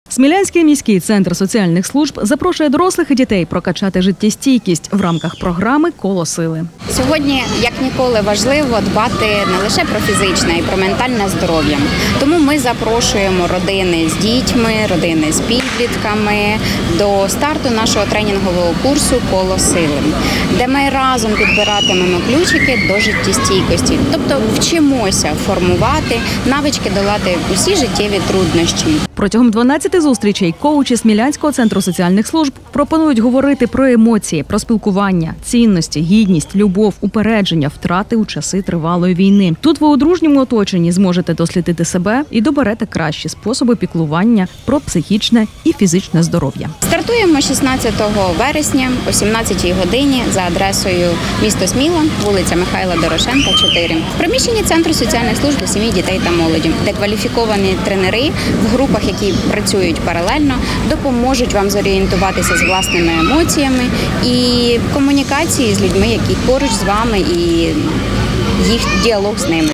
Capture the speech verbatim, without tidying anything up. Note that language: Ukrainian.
Смілянський міський центр соціальних служб запрошує дорослих і дітей прокачати життєстійкість в рамках програми «Коло сили». Сьогодні, як ніколи, важливо дбати не лише про фізичне, а й про ментальне здоров'я. Тому ми запрошуємо родини з дітьми, родини з підлітками до старту нашого тренінгового курсу «Коло сили», де ми разом підбиратимемо ключики до життєстійкості. Тобто вчимося формувати навички долати усі життєві труднощі. Протягом дванадцяти зустрічей коучі Смілянського центру соціальних служб пропонують говорити про емоції, про спілкування, цінності, гідність, любов, упередження, втрати у часи тривалої війни. Тут ви у дружньому оточенні зможете дослідити себе і доберете кращі способи піклування про психічне і фізичне здоров'я. Стартуємо шістнадцятого вересня о сімнадцятій годині за адресою місто Сміла, вулиця Михайла Дорошенка, чотири. В приміщенні Центру соціальних служб для сім'ї, дітей та молоді, де кваліфіковані тренери в групах, які працюють паралельно, допоможуть вам зорієнтуватися з власними емоціями і комунікації з людьми, які поруч з вами, і їх діалог з ними.